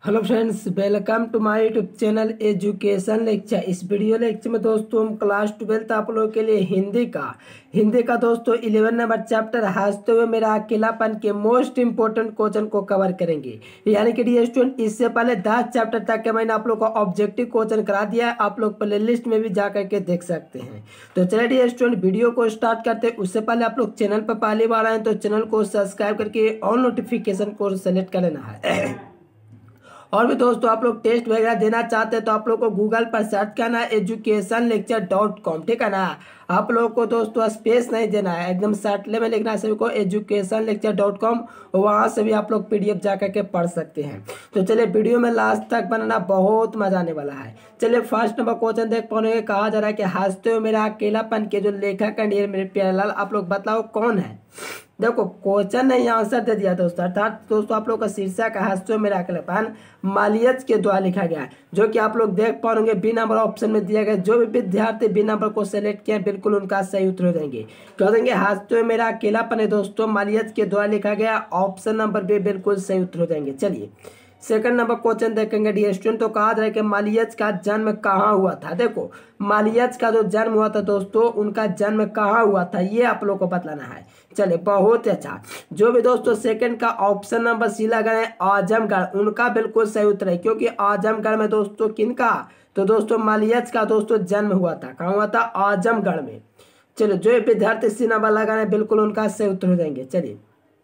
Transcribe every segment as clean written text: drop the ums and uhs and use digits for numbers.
Hello friends, welcome to my YouTube channel education lecture. इस video lecture में दोस्तों हम क्लास 12 आप लोगों के लिए हिंदी का दोस्तों 11 नंबर चैप्टर हंसते हुए मेरा अकेलापन के मोस्ट इंपोर्टेंट क्वेश्चन को कवर करेंगे। यानी कि डियर स्टूडेंट, इससे पहले 10 चैप्टर तक के मैंने आप लोग को ऑब्जेक्टिव क्वेश्चन करा दिया है। आप लोग प्ले लिस्ट में भी जा करके देख सकते हैं। तो चलिए डियर स्टूडेंट, वीडियो को स्टार्ट करते हैं। उससे पहले आप लोग चैनल पर पहली बार आए तो चैनल को सब्सक्राइब करके ऑल नोटिफिकेशन को सेलेक्ट कर लेना है। और भी दोस्तों, आप लोग टेस्ट वगैरह देना चाहते हैं तो आप लोग को गूगल पर सर्च करना है educationlecture.com, ठीक है ना। आप लोगों को दोस्तों स्पेस नहीं देना है, एकदम शॉर्टले में लिखना है सभी को educationlecture.com। वहाँ से भी आप लोग PDF जा करके पढ़ सकते हैं। तो चलिए वीडियो में लास्ट तक बनाना, बहुत मजा आने वाला है। चलिए फर्स्ट नंबर क्वेश्चन देख पाओगे। कहा जा रहा है कि हंसते हुए मेरा अकेलापन के जो लेखक है मेरे प्यारेलाल, आप लोग बताओ कौन है। देखो क्वेश्चन ने आंसर दे दिया दोस्तों, अर्थात दोस्तों आप लोग का शीर्षक है हंसते हुए मेरा अकेलापन, मालियज के द्वारा लिखा गया है, जो कि आप लोग देख पाओगे बी नंबर ऑप्शन में दिया गया। जो भी विद्यार्थी बी नंबर को सेलेक्ट किया बिल्कुल उनका सही उत्तर हो जाएंगे। कह देंगे हंसते हुए मेरा अकेलापन है दोस्तों, मालियज के द्वारा लिखा गया, ऑप्शन नंबर बी बिल्कुल सही उत्तर हो जाएंगे। चलिए सेकंड नंबर क्वेश्चन देखेंगे डियर स्टूडेंट। तो कहा जा रहा है कि मालियज का जन्म कहाँ हुआ था। देखो मालियज का जो जन्म हुआ था दोस्तों, उनका जन्म कहाँ हुआ था ये आप लोग को बतलाना है। चलिए बहुत अच्छा। जो भी दोस्तों सेकंड का ऑप्शन नंबर सी लगा है आजमगढ़, उनका बिल्कुल सही उत्तर है, क्योंकि आजमगढ़ में दोस्तों किनका, तो दोस्तों मालियज का दोस्तों जन्म हुआ था। कहाँ हुआ था, आजमगढ़ में। चलिए जो विद्यार्थी सी नंबर लगा है बिल्कुल उनका सही उत्तर हो जाएंगे। चलिए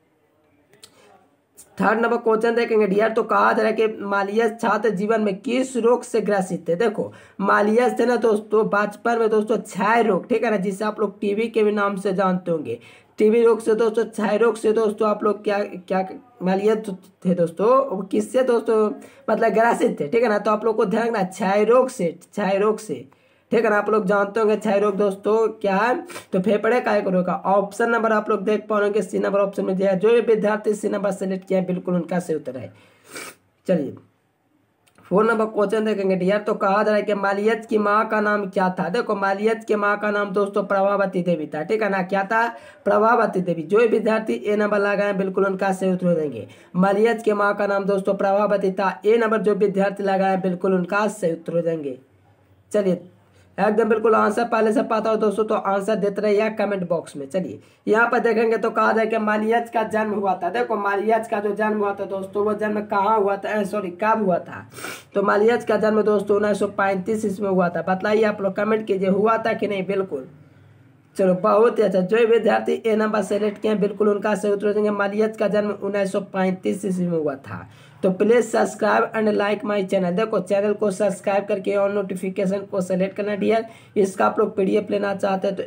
थर्ड नंबर क्वेश्चन देखेंगे डियर। तो कहा जा रहा है कि मालियज छात्र जीवन में किस रोग से ग्रसित थे। देखो मालियज थे ना दोस्तों बचपन में दोस्तों क्षय रोग, ठीक है ना, जिसे आप लोग टीबी के भी नाम से जानते होंगे। टीबी रोग से दोस्तों, क्षय रोग से दोस्तों आप लोग क्या क्या मालियज थे दोस्तों, किससे दोस्तों मतलब ग्रसित थे, ठीक है ना। तो आप लोग को ध्यान रखना क्षय रोग से, ठीक है ना। आप लोग जानते होंगे क्षय रोग दोस्तों क्या है, तो फेफड़े का एक रोग का। ऑप्शन नंबर आप लोग देख पाओगे सी नंबर ऑप्शन में दिया है। जो विद्यार्थी सी नंबर सेलेक्ट किया है बिल्कुल उनका सही उत्तर है। चलिए 4 नंबर क्वेश्चन देखेंगे डियर। तो कहा जा रहा है कि मालियज की माँ का नाम क्या था। देखो मालियज की माँ का नाम दोस्तों प्रभावती देवी था, ठीक है ना। क्या था, प्रभावती देवी। जो विद्यार्थी ए नंबर लगाए बिल्कुल उनका सही उत्तर देंगे। मालियज की माँ का नाम दोस्तों प्रभावती था, ए नंबर जो विद्यार्थी लगाए बिल्कुल उनका सही उत्तर देंगे। चलिए एकदम बिल्कुल आंसर पहले से पता हो दोस्तों तो आंसर देते रहिए कमेंट बॉक्स में। चलिए यहाँ पर देखेंगे तो कहा जाए कि मालियज का जन्म हुआ था। देखो मालियज का जो जन्म हुआ था दोस्तों, वो जन्म कहाँ हुआ था, सॉरी कब हुआ था। तो मालियज का जन्म दोस्तों 1935 ईस्वी में हुआ था। बतलाइए आप लोग कमेंट कीजिए हुआ था कि नहीं। बिल्कुल चलो बहुत ही अच्छा। जो विद्यार्थी ए नंबर सेलेक्ट किए बिल्कुल उनका सही उत्तर देंगे। मालियज का जन्म 1935 ईस्वी में हुआ था। तो please subscribe and like my channel. देखो चैनल को सब्सक्राइब करके और नोटिफिकेशन को सेलेक्ट करना डियर। इसका आप लोग PDF लेना चाहते हैं तो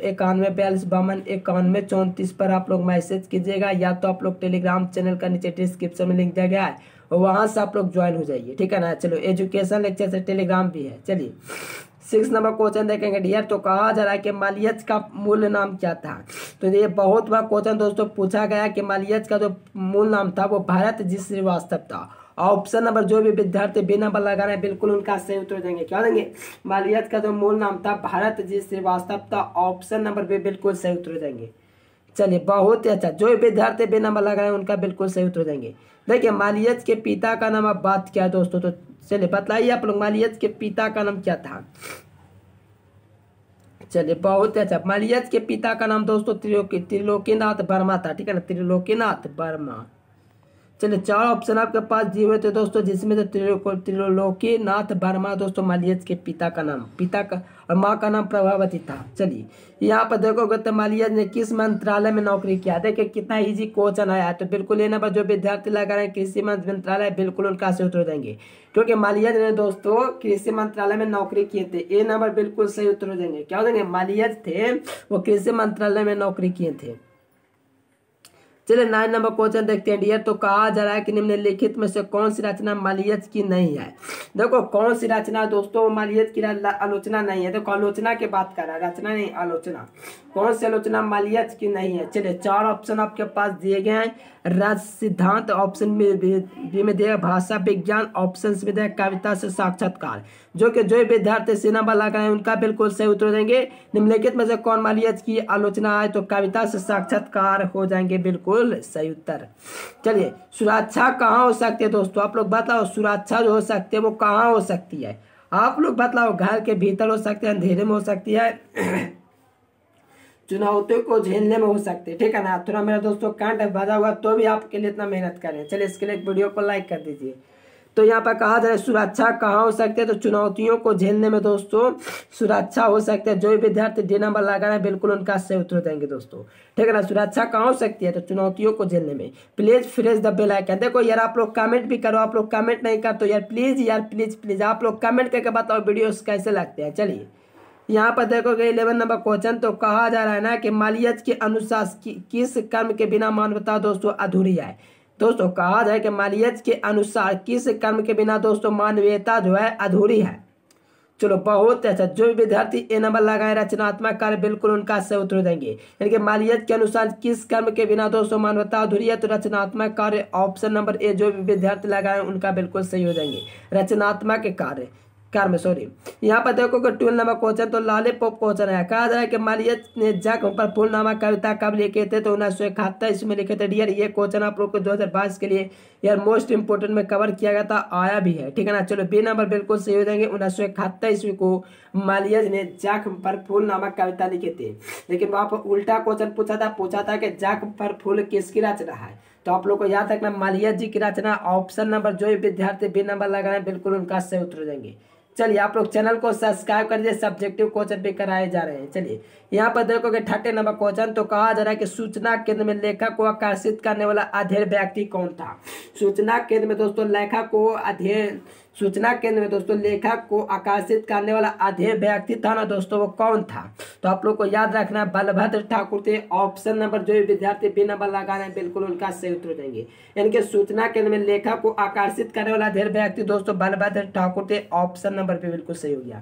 914252 पर आप लोग मैसेज कीजिएगा, या तो आप लोग टेलीग्राम चैनल का नीचे डिस्क्रिप्शन में लिंक दिया गया है, वहां से आप लोग ज्वाइन हो जाइए, ठीक है ना। चलो एजुकेशन लेक्चर से टेलीग्राम भी है। चलिए 6 नंबर क्वेश्चन देखेंगे डियर। तो कहा जा रहा है कि मालियज का मूल नाम क्या था। तो ये बहुत बार क्वेश्चन दोस्तों पूछा गया कि मालियज का जो मूल नाम था वो भारत जी श्रीवास्तव था। ऑप्शन नंबर जो भी विद्यार्थी बी नंबर लगा रहे हैं बिल्कुल उनका सही उत्तर देंगे। क्या देंगे, मालियज का जो मूल नाम था भारत जी श्रीवास्तव था, ऑप्शन नंबर बी बिल्कुल सही उत्तर देंगे। चलिए बहुत ही अच्छा। जो विद्यार्थी बी नंबर लगा रहे हैं उनका बिल्कुल सही उत्तर देंगे। देखिए मालियज के पिता का नाम अब बात क्या है दोस्तों, तो चलिए बतलाइए आप लोग मालियज के पिता का नाम क्या था। चलिए बहुत अच्छा। मालियज के पिता का नाम दोस्तों त्रिलोकीनाथ वर्मा था, ठीक है ना, त्रिलोकीनाथ वर्मा। चलिए 4 ऑप्शन आपके पास दिए हुए थे दोस्तों, जिसमें त्रिलोकीनाथ वर्मा दोस्तों मालियज के पिता का नाम, पिता का और माँ का नाम प्रभावती था। चलिए यहाँ पर देखोगे तो मालियज ने किस मंत्रालय में नौकरी किया। देखिए कितना इजी क्वेश्चन आया है। तो बिल्कुल ये नंबर जो विद्यार्थी लगा रहे हैं कृषि मंत्रालय बिल्कुल उनका सही उत्तर देंगे, क्योंकि मालियज ने दोस्तों कृषि मंत्रालय में नौकरी किए थे। ए नंबर बिल्कुल सही उत्तर देंगे। क्या देंगे, मालियज थे वो कृषि मंत्रालय में नौकरी किए थे। चलिए 9 नंबर क्वेश्चन देखते हैं डियर। तो कहा जा रहा है कि निम्नलिखित में से कौन सी रचना मालियज की नहीं है। देखो कौन सी रचना दोस्तों मालियज की आलोचना नहीं है। देखो आलोचना की बात कर रहा है, रचना नहीं आलोचना। कौन सी आलोचना मालियज की नहीं है। चलिए 4 ऑप्शन आपके पास दिए गए हैं। राज सिद्धांत ऑप्शन में दिया भाषा विज्ञान, ऑप्शन में दिया कविता से साक्षात्कार। जो कि जो विद्यार्थी सी नंबर लगा है उनका बिल्कुल सही उत्तर देंगे। निम्नलिखित में से कौन मालियज की आलोचना है, तो कविता से साक्षात्कार हो जाएंगे बिल्कुल बिल्कुल सही उत्तर। चलिए, सुरक्षा कहाँ हो सकती है दोस्तों, आप लोग बताओ। सुरक्षा जो हो सकती है वो कहाँ हो सकती है, आप लोग बताओ। घर के भीतर हो सकती है, अंधेरे में हो सकती है, चुनौतियों को झेलने में हो सकती है। ठीक है ना। थोड़ा मेरा दोस्तों कांट बजा हुआ तो भी आपके लिए इतना मेहनत करें। चलिए, इसके लिए एक वीडियो को लाइक कर दीजिए। तो यहाँ पर कहा जा रहा है सुरक्षा कहाँ हो सकती है, तो चुनौतियों को झेलने में दोस्तों सुरक्षा हो सकती है। जो भी विद्यार्थी डी नंबर लगा रहे हैं बिल्कुल उनका सही उत्तर देंगे दोस्तों। ठीक है ना। सुरक्षा कहाँ हो सकती है, तो चुनौतियों को झेलने में। Please press the bell icon. देखो यार, आप लोग कमेंट भी करो, आप लोग कमेंट नहीं कर तो यार प्लीज प्लीज आप लोग कमेंट करके बताओ वीडियोस कैसे लगते हैं। चलिए, यहाँ पर देखोगे 11 नंबर क्वेश्चन। तो कहा जा रहा है ना कि मालियत के अनुसार किस कर्म के बिना मानवता दोस्तों अधूरी है। दोस्तों कहा जाए कि मालियत के अनुसार किस कर्म के बिना दोस्तों मानवीयता जो है अधूरी है। चलो, बहुत अच्छा। जो विद्यार्थी ए नंबर लगाए रचनात्मक कार्य बिल्कुल उनका सही उत्तर देंगे। यानी कि मालियत के अनुसार किस कर्म के बिना दोस्तों मानवता अधूरी है, तो रचनात्मक कार्य ऑप्शन नंबर ए। जो भी विद्यार्थी लगाए उनका बिल्कुल सही हो जाएंगे रचनात्मक कार्य में। सॉरी, यहाँ पर देखो कि 12 नंबर क्वेश्चन। तो लॉलीपॉप क्वेश्चन है। कहा जा रहा है कि मालियत ने जग पर फूल नामा कविता कब लिखे थे, तो 1971 इसमें लिखे थे। डियर, ये क्वेश्चन आप लोग को 2022 के लिए यार मोस्ट इंपोर्टेंट में कवर किया गया था, आया भी है। ठीक है ना। चलो, बी नंबर बिल्कुल सही हो जाएंगे। 1971 ईस्वी को मालियत ने जग पर फूल नामक कविता लिखे थे। लेकिन वहां पर उल्टा क्वेश्चन पूछा था कि जग पर फूल किसकी रचना है। तो आप लोग को याद रखना मालियत जी की रचना। ऑप्शन नंबर जो विद्यार्थी बी नंबर लगा रहे हैं बिल्कुल उनका सही उत्तर देंगे। चलिए, आप लोग चैनल को सब्सक्राइब कर दीजिए, सब्जेक्टिव क्वेश्चन भी कराए जा रहे हैं। चलिए, यहाँ पर देखोगे 30 नंबर क्वेश्चन। तो कहा जा रहा है कि सूचना केंद्र में लेखक को आकर्षित करने वाला अधेड़ व्यक्ति कौन था। सूचना केंद्र में दोस्तों लेखक को आकर्षित करने वाला अधेड़ व्यक्ति था ना दोस्तों, वो कौन था। तो आप लोग को याद रखना बलभद्र ठाकुर थे। ऑप्शन नंबर जो विद्यार्थी बी नंबर लगा रहे हैं बिल्कुल उनका सही उत्तर देंगे। यानी कि सूचना केंद्र में लेखक को आकर्षित करने वाला अधेड़ व्यक्ति दोस्तों बलभद्र ठाकुर थे। ऑप्शन नंबर पे बिल्कुल सही हो गया।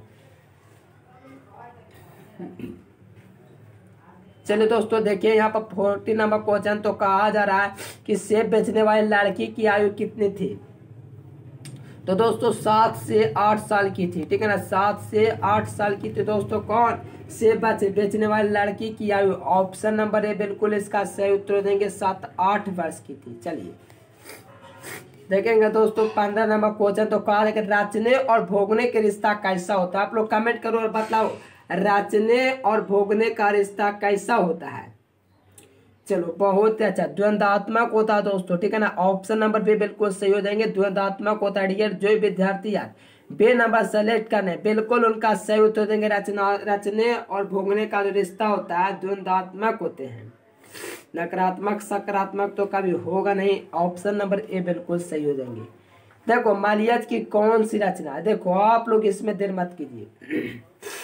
चलिए दोस्तों, देखिए यहाँ पर 40 नंबर क्वेश्चन। तो कहा जा रहा है कि सेब बेचने वाली लड़की की आयु कितनी थी। तो दोस्तों 7 से 8 साल की थी। ठीक है ना। 7 से 8 साल की थी दोस्तों कौन, सेब बेचने वाली लड़की की आयु। ऑप्शन नंबर ए बिल्कुल इसका सही उत्तर देंगे। 7-8 वर्ष की थी। चलिए, देखेंगे दोस्तों 15 नंबर क्वेश्चन। तो कहा कि रचने और भोगने के रिश्ता कैसा होता है। आप लोग कमेंट करो और बताओ रचने और भोगने का रिश्ता कैसा होता है। चलो, बहुत अच्छा। द्वंद्वात्मक होता है दोस्तों। ठीक है ना। ऑप्शन नंबर भी बिल्कुल सही हो जाएंगे। द्वंद्वात्मक होता है। डियर, जो विद्यार्थी यार बे नंबर सेलेक्ट करने बिल्कुल उनका सही उत्तर देंगे। रचने और भोगने का जो रिश्ता होता है द्वंद्वात्मक होते हैं। नकारात्मक सकारात्मक तो कभी होगा नहीं। ऑप्शन नंबर ए बिल्कुल सही हो जाएंगे। देखो, मालियत की कौन सी रचना है। देखो, आप लोग इसमें देर मत कीजिए।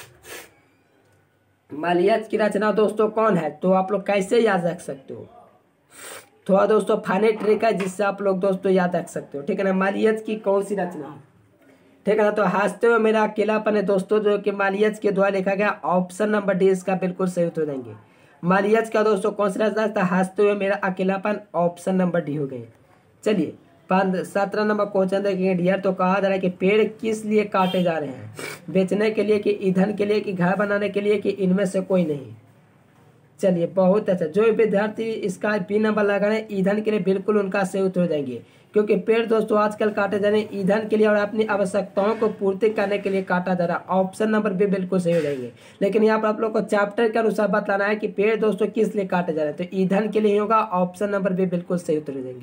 मालियत की रचना दोस्तों कौन है, तो आप लोग कैसे याद रख सकते हो। थोड़ा दोस्तों फनी ट्रिक है जिससे आप लोग दोस्तों याद रख सकते हो। ठीक है ना। मालियत की कौन सी रचना, ठीक है ना। तो हंसते हुए मेरा अकेलापन है दोस्तों, जो कि मालियत के द्वारा लिखा गया। ऑप्शन नंबर डी इसका बिल्कुल सही उत्तर देंगे। मालियत का दोस्तों कौन सा रचना था, हंसते हुए मेरा अकेलापन। ऑप्शन नंबर डी हो गए। चलिए, 17 नंबर क्वेश्चन देखेंगे डियर। तो कहा जा रहा है कि पेड़ किस लिए काटे जा रहे हैं, बेचने के लिए कि ईंधन के लिए कि घर बनाने के लिए कि इनमें से कोई नहीं। चलिए, बहुत अच्छा। जो विद्यार्थी इसका बी नंबर लगा रहे हैं ईंधन के लिए बिल्कुल उनका सही उत्तर देंगे। क्योंकि पेड़ दोस्तों आजकल काटे जा रहे हैं ईंधन के लिए और अपनी आवश्यकताओं को पूर्ति करने के लिए काटा जा रहा है। ऑप्शन नंबर भी बिल्कुल सही हो जाएंगे। लेकिन यहाँ पर आप लोग को चैप्टर के अनुसार बताना है कि पेड़ दोस्तों किस लिए काटे जा रहे हैं, तो ईंधन के लिए होगा। ऑप्शन नंबर भी बिल्कुल सही उत्तर देंगे।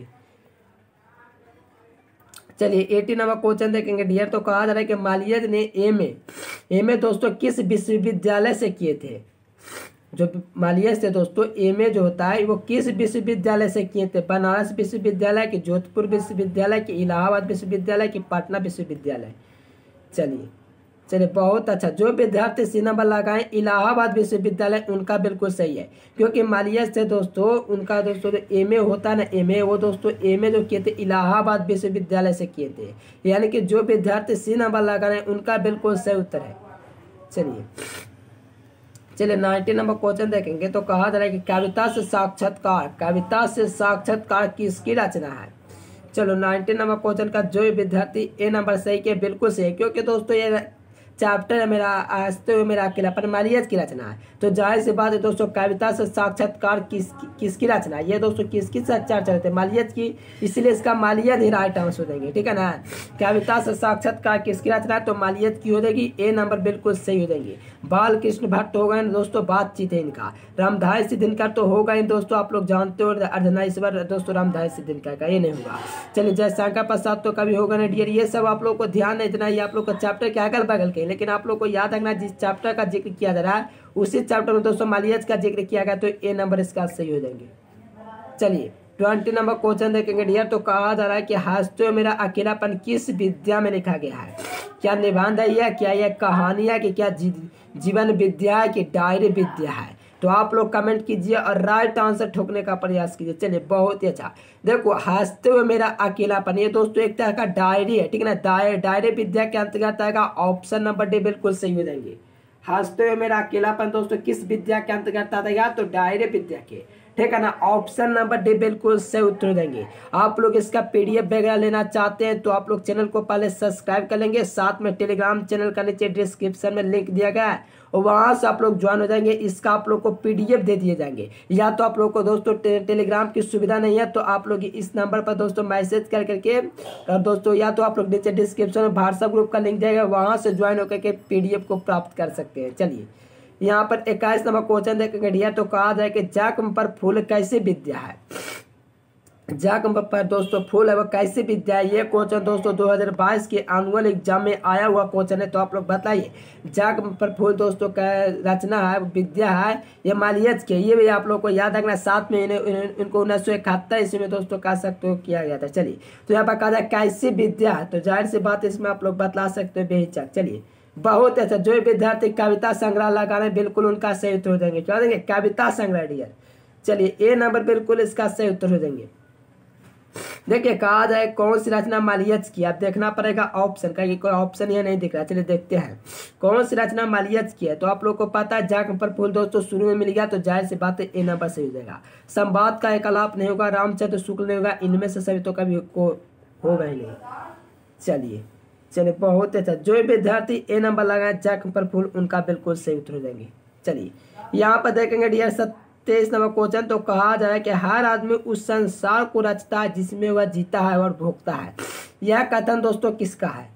चलिए, 80 नंबर क्वेश्चन देखेंगे डियर। तो कहा जा रहा है कि मालियत ने एमए दोस्तों किस विश्वविद्यालय से किए थे। जो मालियत से दोस्तों एमए जो होता है वो किस विश्वविद्यालय से किए थे। बनारस विश्वविद्यालय की, जोधपुर विश्वविद्यालय की, इलाहाबाद विश्वविद्यालय की, पटना विश्वविद्यालय। चलिए, बहुत अच्छा। जो विद्यार्थी सी नंबर लगाएं इलाहाबाद विश्वविद्यालय उनका बिल्कुल सही है। क्योंकि मालियत से दोस्तों उनका दोस्तों जो एमए होता है ना, एमए वो दोस्तों एमए जो किए थे इलाहाबाद विश्वविद्यालय से किए थे। यानी कि जो विद्यार्थी सी नंबर लगा रहे हैं उनका बिल्कुल सही उत्तर है। चलिए 90 नंबर क्वेश्चन देखेंगे। तो कहा जा रहा है कि कविता से साक्षात्कार किसकी रचना है। चलो 90 नंबर क्वेश्चन का जो विद्यार्थी ए नंबर सही के बिल्कुल सही है। क्योंकि दोस्तों ये चैप्टर है मेरा हंसते हुए मेरा अकेलापन मालियत की रचना है। तो जाहिर सी बात है दोस्तों, कविता से साक्षात्कार किसकी रचना है, ये दोस्तों किसकी चर्चा चलते मालियत की, इसलिए इसका मालियत ही राइट आंसर देंगे। ठीक है ना, कविता से साक्षात्कार किसकी रचना है, तो मालियत की हो जाएगी, ए नंबर बिल्कुल सही हो जाएंगे। बाल कृष्ण भट्ट हो गए दोस्तों, बातचीत है इनका। रामधारी सिंह दिनकर तो होगा ही दोस्तों, आप लोग जानते हो, अर्धनारीश्वर दोस्तों रामधारी सिंह दिनकर का, ये नहीं होगा। चलिए जयशंकर प्रसाद तो कभी होगा नहीं डियर। ये सब आप लोग को ध्यान है, इतना ही आप लोग का चैप्टर के अगल बगल के, लेकिन आप लोग को याद रखना जिस चैप्टर का जिक्र किया जा रहा है उसी चैप्टर में दोस्तों मालियत का जिक्र किया गया, तो ए नंबर इसका सही हो जाएंगे। चलिए 20 नंबर क्वेश्चन देखेंगे डियर। तो कहा जा रहा है कि हंसते हुए मेरा अकेलापन किस विद्या में लिखा गया है, क्या निबंध है या क्या यह कहानी है कि क्या जीवन विद्या है कि डायरी विद्या है। तो आप लोग कमेंट कीजिए और राइट आंसर ठोकने का प्रयास कीजिए। चलिए बहुत ही अच्छा, देखो हंसते हुए मेरा अकेलापन ये दोस्तों एक तरह का डायरी है। ठीक है ना, डायरी विद्या के अंतर्गत आएगा, ऑप्शन नंबर डी बिल्कुल सही हो जाएंगे। हंसते हुए मेरा अकेलापन दोस्तों किस विद्या के अंतर्गत आएगा, तो डायरी विद्या के। ठीक है ना, ऑप्शन नंबर डी बिल्कुल सही उत्तर देंगे। आप लोग इसका पीडीएफ वगैरह लेना चाहते हैं तो आप लोग चैनल को पहले सब्सक्राइब कर लेंगे, साथ में टेलीग्राम चैनल का नीचे डिस्क्रिप्शन में लिंक दिया गया है और वहां से आप लोग ज्वाइन हो जाएंगे। इसका आप लोग को पीडीएफ दे दिए जाएंगे, या तो आप लोग को दोस्तों टेलीग्राम की सुविधा नहीं है तो आप लोग इस नंबर पर दोस्तों मैसेज कर करके दोस्तों, या तो आप लोग नीचे डिस्क्रिप्शन में व्हाट्सएप ग्रुप का लिंक दिया गया, वहां से ज्वाइन होकर के पीडीएफ को प्राप्त कर सकते हैं। चलिए यहाँ पर 21 नंबर क्वेश्चन देखेंगे डियर। तो कहा जाए कि जाकम पर फूल कैसी विद्या है, जाकम पर दोस्तों फूल है वो कैसी विद्या है। ये क्वेश्चन दोस्तों 2022 के एनुअल एग्जाम में आया हुआ क्वेश्चन है। तो आप लोग बताइए जाकम पर फूल दोस्तों का रचना है विद्या है ये मालियत के, ये भी आप लोग को याद रखना। साथ में इनको 1971 ईस्वी में दोस्तों कह सकते हो किया गया था। चलिए तो यहाँ पर कहा जाए कैसी विद्या है, तो जाहिर सी बात इसमें आप लोग बतला सकते हो बेहिचक। चलिए बहुत अच्छा, जो विद्यार्थी कविता संग्रह लगा रहे हैं बिल्कुल उनका सही उत्तर हो जाएंगे। क्या देंगे, कविता संग्रह डियर। चलिए ए नंबर बिल्कुल इसका सही उत्तर हो जाएंगे। देखिए कहा जाए कौन सी रचना मालियत की, आप देखना पड़ेगा ऑप्शन का, कोई ऑप्शन यह नहीं दिख रहा। चलिए देखते हैं कौन सी रचना मालियत की है। तो आप लोग को पता है जाकम पर फूल दोस्तों शुरू में मिल गया, तो जाहिर सी बात है ए नंबर सही हो जाएगा। संवाद का एक आलाप नहीं होगा, रामचंद्र शुक्ल नहीं होगा, इनमें से सभी तो कभी को होगा ही नहीं। चलिए बहुत अच्छा, जो विद्यार्थी ए नंबर लगाए जाकम पर फूल उनका बिल्कुल सही उत्तर हो जाएंगे। चलिए यहाँ पर देखेंगे डियर 23 नंबर क्वेश्चन। तो कहा जा रहा है कि हर आदमी उस संसार को रचता है जिसमें वह जीता है और भोगता है। यह कथन दोस्तों किसका है?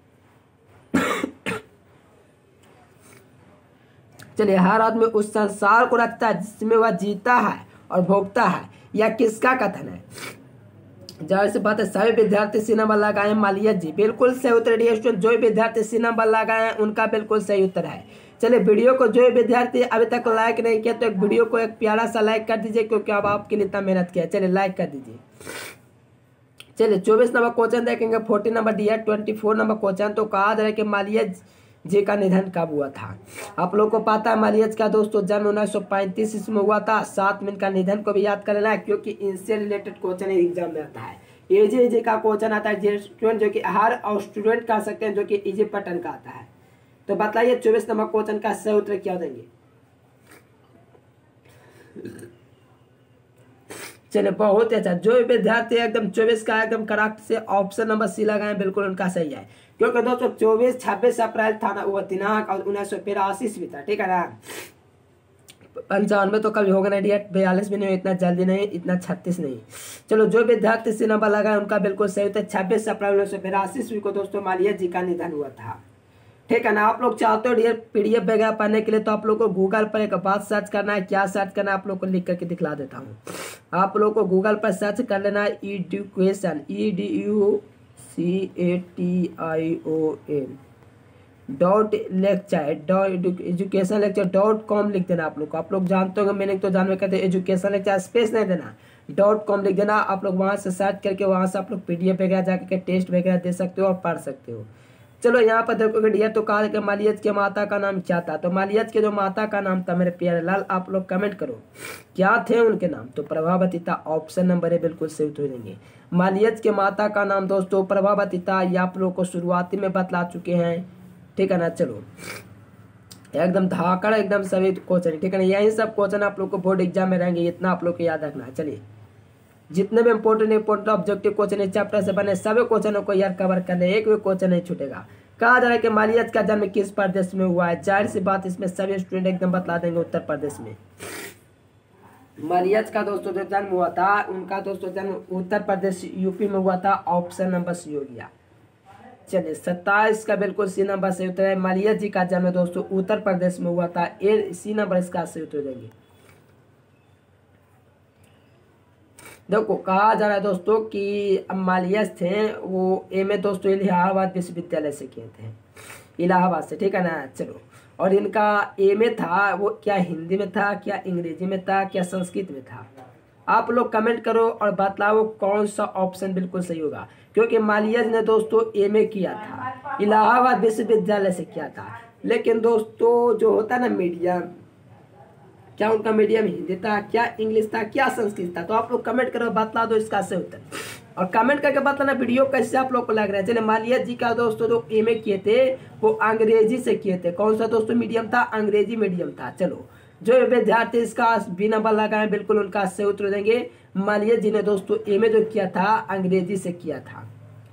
चलिए हर आदमी उस संसार को रचता है जिसमें वह जीता है और भोगता है, यह किसका कथन है? जाहिर सी बात है सभी विद्यार्थी सी नंबर लगाए मालियत जी, बिल्कुल सही उत्तर डियर स्टूडेंट। जो विद्यार्थी सी नंबर लगाए हैं उनका बिल्कुल सही उत्तर है। चलिए वीडियो को जो विद्यार्थी अभी तक लाइक नहीं किया तो एक वीडियो को एक प्यारा सा लाइक कर दीजिए, क्योंकि अब आपके लिए इतना मेहनत किया। चलिए लाइक कर दीजिए। चलिए 24 नंबर क्वेश्चन देखेंगे 40 नंबर डियर 24 नंबर क्वेश्चन। तो कहा जा रहा है कि मालियत जी का निधन कब हुआ था? आप लोग को पता है मालियत का दोस्तों जन्म 1935 ईस्वी में हुआ था। साथ में इनका निधन को भी याद कर लेना है, क्योंकि इनसे रिलेटेड क्वेश्चन एग्जाम में आता है। एजे का क्वेश्चन आता है स्टूडेंट, जो कि हर स्टूडेंट कर सकते हैं, जो कि इजी पैटर्न का आता है। तो बताइए 24 नंबर क्वेश्चन का सही उत्तर क्या देंगे? चलिए बहुत अच्छा, जो विद्यार्थी एकदम 24 का एकदम करेक्ट से ऑप्शन नंबर सी लगाए बिल्कुल उनका सही है, क्योंकि दोस्तों 26 अप्रैल था ना वो दिनांक, और 1982 ईस्वी था। ठीक है ना, 95 तो कभी होगा नहीं डियर, 42 भी नहीं, इतना जल्दी नहीं, इतना 36 नहीं। चलो जो विद्यार्थी सी नंबर लगाए उनका बिल्कुल सही होता है। 26 अप्रैल 1982 ईस्वी को दोस्तों मालियत जी का निधन हुआ था। ठीक है ना, आप लोग चाहते हो डियर पीडीएफ वगैरह पढ़ने के लिए तो आप लोग को गूगल पर एक बात सर्च करना है। क्या सर्च करना है आप लोग को लिख करके दिखला देता हूँ। आप लोग को गूगल पर सर्च कर लेना है एडुकेशन EDUCATION.lecture.educationlecture.com लिख देना। आप लोग जानते होंगे, मैंने तो जानवे कहते हैं एजुकेशन लेक्चर, स्पेस नहीं देना, .com लिख देना। आप लोग वहाँ से सर्च करके वहाँ से आप लोग पीडीएफ वगैरह जाकर के टेस्ट वगैरह दे सकते हो और पढ़ सकते हो। चलो यहाँ पर देखोगे डियर, तो कहा कि मालियत के माता का नाम क्या था? तो मालियत के जो माता का नाम था मेरे प्यारे लाल, आप लोग कमेंट करो क्या थे उनके नाम? तो प्रभावती था, ऑप्शन नंबर है बिल्कुल सही उत्तर देंगे। मालियत के माता का नाम दोस्तों प्रभावती था, ये आप लोग को शुरुआती में बतला चुके हैं। ठीक है ना, चलो एकदम धाकड़ एकदम सभी क्वेश्चन। ठीक है ना, यही सब क्वेश्चन आप लोग को बोर्ड एग्जाम में रहेंगे, इतना आप लोग को याद रखना है। चलिए जितने भी इंपॉर्टेंट ऑब्जेक्टिव क्वेश्चन इस चैप्टर से बने सभी क्वेश्चनों को यार कवर करने, एक भी क्वेश्चन नहीं छूटेगा। कहा जा रहा है कि मालियत का जन्म किस प्रदेश में हुआ है। जाहिर सी बात इसमें सभी स्टूडेंट एकदम बतला देंगे उत्तर प्रदेश में। मालियत का दोस्तों जो जन्म हुआ था उनका दोस्तों जन्म उत्तर प्रदेश यूपी में हुआ था। ऑप्शन नंबर सी हो गया। चलिए 27 का बिल्कुल सी नंबर सही उत्तर है। मालियत जी का जन्म दोस्तों उत्तर प्रदेश में हुआ था। ए सी नंबर इसका सही उत्तर देंगे। देखो कहा जा रहा है दोस्तों कि मालियत थे वो एम ए दोस्तों इलाहाबाद विश्वविद्यालय से किए थे, इलाहाबाद से, ठीक है ना। चलो, और इनका एम ए था वो क्या हिंदी में था, क्या अंग्रेजी में था, क्या संस्कृत में था। आप लोग कमेंट करो और बतलाओ कौन सा ऑप्शन बिल्कुल सही होगा, क्योंकि मालियत ने दोस्तों एम ए किया था, इलाहाबाद विश्वविद्यालय से किया था। लेकिन दोस्तों जो होता है ना मीडियम, क्या उनका मीडियम हिंदी था, क्या इंग्लिश था, क्या संस्कृत था। तो आप लोग कमेंट करो, बतला दो इसका सही उत्तर, और कमेंट करके बताना वीडियो कैसे आप लोग को लग रहा है। चलिए मालियत जी का दोस्तों जो एम ए किए थे वो अंग्रेजी से किए थे। कौन सा दोस्तों मीडियम था, अंग्रेजी मीडियम था। चलो, जो विद्यार्थी इसका बी नंबर लगाए बिल्कुल उनका सही उत्तर देंगे। मालियत जी ने दोस्तों एम ए जो किया था अंग्रेजी से किया था।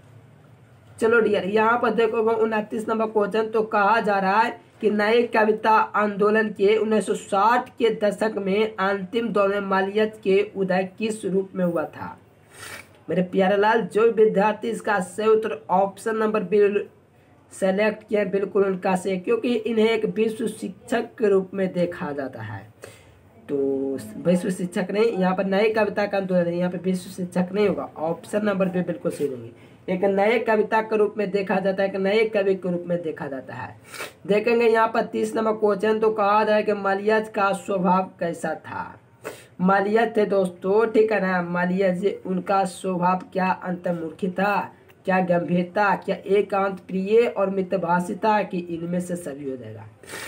चलो डियर, यहाँ पर देखोगे 29 नंबर क्वेश्चन। तो कहा जा रहा है कि नए कविता आंदोलन के 1960 के दशक में अंतिम दौर में मालियत के उदय किस रूप में हुआ था। मेरे प्यारे लाल, जो विद्यार्थी इसका सही उत्तर ऑप्शन नंबर बी सेलेक्ट किया बिल्कुल उनका सही, क्योंकि इन्हें एक विश्व शिक्षक के रूप में देखा जाता है। तो विश्व शिक्षक नहीं, यहाँ पर नए कविता का आंदोलन, यहाँ पर विश्व शिक्षक नहीं होगा। ऑप्शन नंबर बी बिल्कुल सही देंगे। एक नए कविता के रूप में देखा जाता है, एक नए कवि के रूप में देखा जाता है। देखेंगे यहाँ पर 30 नंबर क्वेश्चन। तो कहा जाए कि मालियत का स्वभाव कैसा था। मालियत थे दोस्तों, ठीक है ना। मालियत जी उनका स्वभाव क्या अंतर्मुखी था, क्या गंभीरता, क्या एकांत प्रिय और मितभाषी था, कि इनमें से सभी हो जाएगा।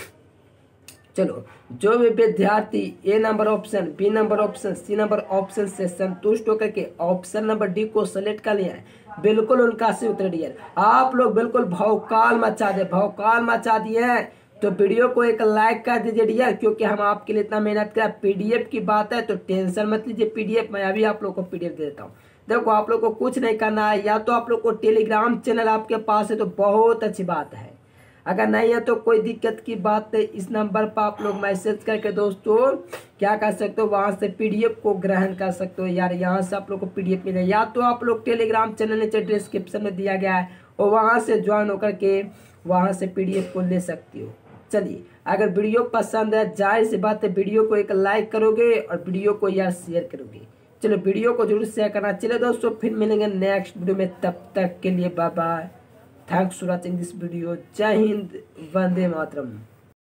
चलो, जो भी विद्यार्थी A number option, B number option, C number option से संतुष्ट होकर के ऑप्शन नंबर डी को सेलेक्ट कर लिया है, बिल्कुल उनका सही उत्तर डियर। आप लोग बिल्कुल भौकाल मचा दे, भौकाल मचा दिए हैं। तो वीडियो को एक लाइक कर दीजिए डियर, क्योंकि हम आपके लिए इतना मेहनत करा। पीडीएफ की बात है तो टेंशन मत लीजिए, पीडीएफ मैं अभी आप लोग को पीडीएफ दे देता हूँ। देखो, आप लोग को कुछ नहीं करना है, या तो आप लोग को टेलीग्राम चैनल आपके पास है तो बहुत अच्छी बात है, अगर नहीं है तो कोई दिक्कत की बात नहीं। इस नंबर पर आप लोग मैसेज करके दोस्तों क्या कर सकते हो, वहाँ से पीडीएफ को ग्रहण कर सकते हो यार। यहाँ से आप लोग को पीडीएफ मिले, या तो आप लोग टेलीग्राम चैनल नीचे डिस्क्रिप्शन में दिया गया है और वहाँ से ज्वाइन होकर के वहाँ से पीडीएफ को ले सकती हो। चलिए, अगर वीडियो पसंद है, जाहिर सी बात है वीडियो को एक लाइक करोगे और वीडियो को यार शेयर करोगे। चलो, वीडियो को जरूर शेयर करना। चलिए दोस्तों, फिर मिलेंगे नेक्स्ट वीडियो में, तब तक के लिए bye bye. Thanks for watching this video. जय हिंद, वंदे मातरम।